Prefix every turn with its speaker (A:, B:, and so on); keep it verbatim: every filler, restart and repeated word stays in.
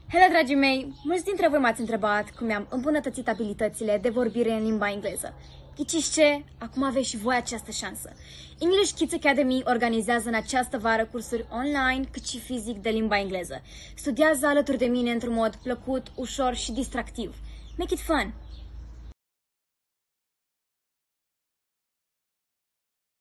A: Hello, dragii mei! Mulți dintre voi m-ați întrebat cum mi-am îmbunătățit abilitățile de vorbire în limba engleză. Ghiciți ce? Acum aveți și voi această șansă. English Kids Academy organizează în această vară cursuri online cât și fizic de limba engleză. Studiază alături de mine într-un mod plăcut, ușor și distractiv. Make it fun!